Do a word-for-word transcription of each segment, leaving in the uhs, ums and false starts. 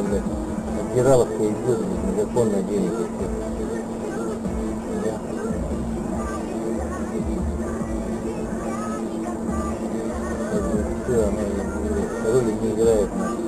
какая-то, блядь, отбираловка идет, незаконно денег. Да. Все, она роли не играет.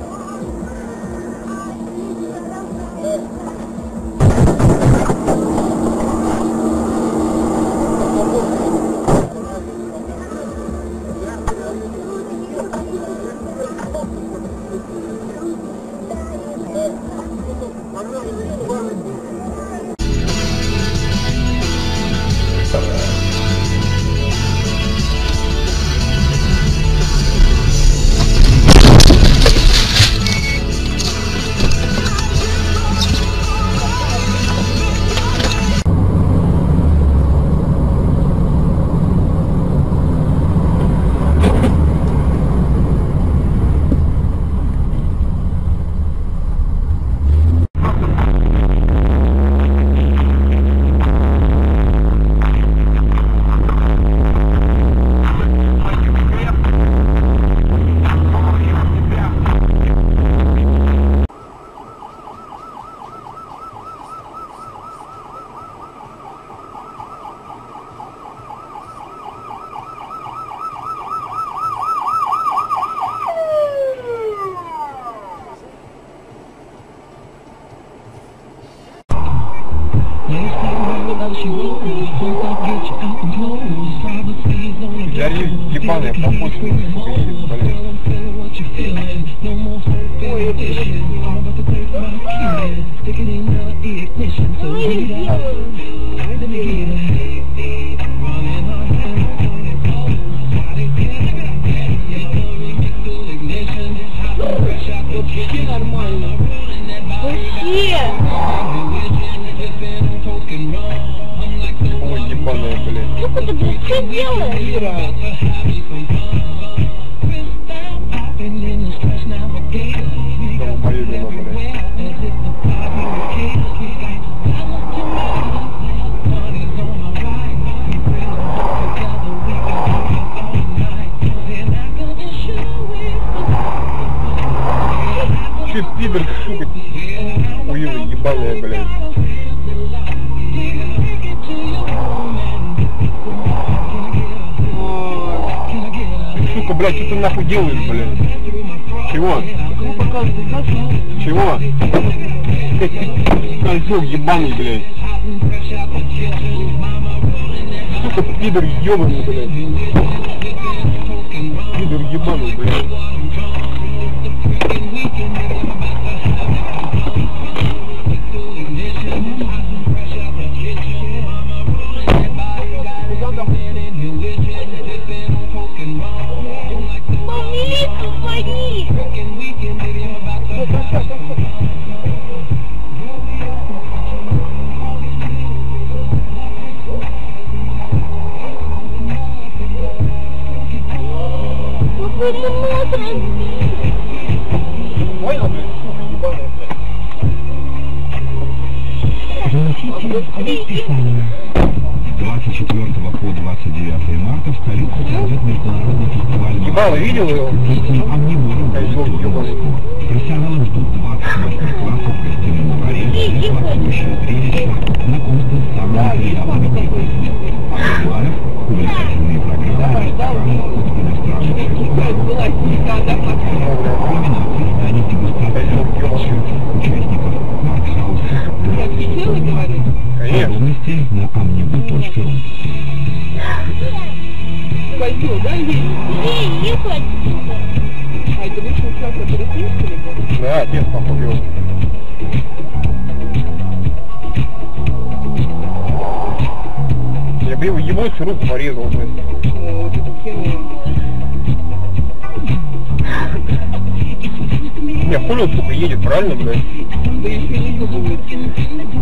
Дарья ебаная помощница, блядь. Вообще нормально. Вообще. Ой, ебаная, блядь. Сколько ты, блядь, что делаешь? Ира. Долбоёбина, блядь. Че, пидор, сука, уила ебаная, блядь. Сука, блядь, что ты нахуй делаешь, блядь? Чего? Чего? Козёл ебаный, блядь. Сука, пидор ебаный, блядь. Пидор ебаный, блядь. двадцать четвёртого по двадцать девятое марта в столице пройдет международный фестиваль. Ебало, видел его? Профессионалы ждут двадцать мастер-классов, костюмного варенья, танцующее зрелище, знакомство с самыми приятными техниками. А Гуаев — увлекательные программы, рестораны, иностранных шеф-поваров. Кульминацией станет дегустация участников Мартхауса двадцать шестого. Подробности на амнибу точка ру. Пойдем, да, есть? Не, не хватит. А это лучше участвовать в ресурсе? Да, отец походу. Я бы его ебать, руку порезал, блядь. О, вот это херня. Не, хули он, сука, едет, правильно, блядь? Да еще не будет.